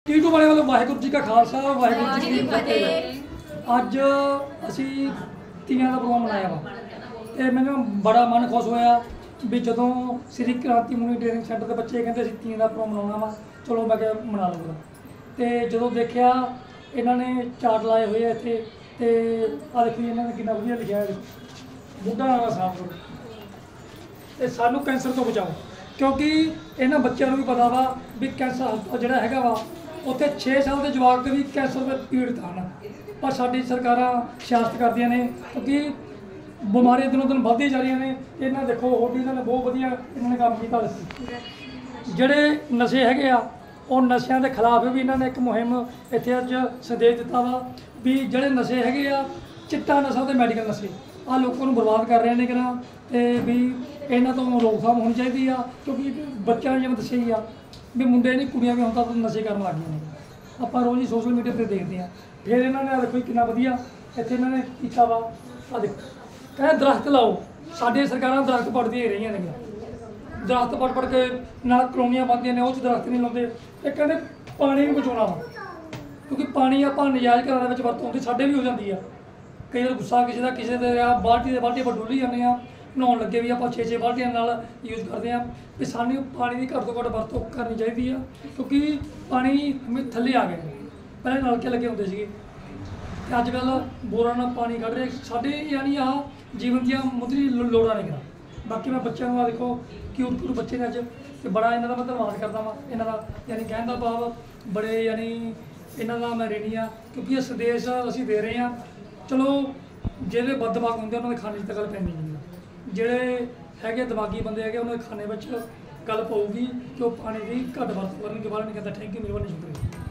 टीटू वाले वालों वाहिगुरू जी का खालसा वाहिगुरू जी की फतेह। अज असी तीयां का प्रोग्राम मनाया वा ते मैनूं बड़ा मन खुश होया भी जदों श्री क्रांति मुनि ट्रेनिंग सेंटर के बच्चे कहते असीं तीयां का प्रोग्राम मनाउणा वा, चलो मैं क्या मना लूँगा। तो जदों देखिया इन्होंने चार्ट लाए हुए इत्थे ते आ देखो इन्होंने कितना वधिया लिखिया है बुढ़ा नाला साफ करो ते सानू कैंसर तो बचाओ, क्योंकि इन्हां बच्चों को भी पता वा भी कैंसर हस्पताल जिहड़ा हैगा वा उत्थे 6 साल के जवाक भी कैंसर में पीड़ित हैं, पर साडी सरकारां सियासत करदियां ने क्योंकि बीमारियां दिनों दिन बढ़दी जा रही ने। इन्हां देखो होर भी इन्होंने बहुत वधिया इन्होंने काम कीता दस्सी जिहड़े नशे हैगे आ और नशियां के खिलाफ भी इन्होंने एक मुहिम इत्थे अज संदेश दिता वा भी जिहड़े नशे हैगे आ चिट्टा नशा ते मैडिकल नशे आ लोगों को बर्बाद कर रहे हैं कि ते भी इन्हां तो रोकथाम होनी चाहिए आ, क्योंकि बच्चों ने जिवें दस्सिया ही आ भी मुंडे नहीं कुड़ियां भी हुण तां नशे करन लग गए हैं। आपां रोज़ ही सोशल मीडिया पर देखते हैं। फिर इन्होंने देखो कितना वधिया इत्थे इन्होंने कीता वा, आ देखो कहते दरख्त लाओ, साडियां सरकारां दरख्त पड़दियां ही रहियां ने, दरख्त पड़ के ना कलोनियां बनदियां ने उह दरख्त नहीं लाउंदे। ते कहते पानी भी बचाउणा वा, क्योंकि पानी आपां नजायज़ घरां दे विच वरतों ते साडे भी हो जाती है। कई बार गुस्सा किसी दे बाल्टी पर डुल्ली जाने नहाउण लगे भी आप 6-6 बाल्टियां नाल यूज़ करते हैं भी सानू पानी की घट तो घट वरतों करनी चाहिए है, क्योंकि पानी हमें थल्ले आ गए पहले नलके लगे होंगे सी अजकल बोरां नाल पानी कढ़ रहे साडे यानी आ जीवन दियां मुੱਢਲੀ लोड़ां ने। बाकी मैं बच्चों को देखो क्यूट बच्चे ने अज ते बड़ा इन्हां दा मैं धन्नवाद करदा वां, इन्हां दा यानी कहण दा भाव बड़े यानी इन्हां दा मैं ऋणी आ, क्योंकि इस संदेश असीं दे रहे हैं। चलो ਜਿਹੜੇ ਬਦਦਮਾਗ ਹੁੰਦੇ ਉਹਨਾਂ ਦੇ ਖਾਣੇ 'ਚ ਤਾਂ ਗੱਲ ਪੈਂਦੀ ਨਹੀਂ, ਜਿਹੜੇ ਹੈਗੇ ਦਿਮਾਗੀ ਬੰਦੇ ਹੈਗੇ ਉਹਨਾਂ ਦੇ ਖਾਣੇ ਵਿੱਚ ਗੱਲ ਪਊਗੀ ਕਿ ਉਹ ਪਾਣੀ ਦੀ ਘੱਟ ਵਰਤੋਂ ਕਰਨ। ਕੇ ਬਾਰੇ ਨਹੀਂ ਕਹਿੰਦਾ। ਥੈਂਕ ਯੂ, ਮਿਹਰਬਾਨੀ, ਸ਼ੁਕਰੀਆ।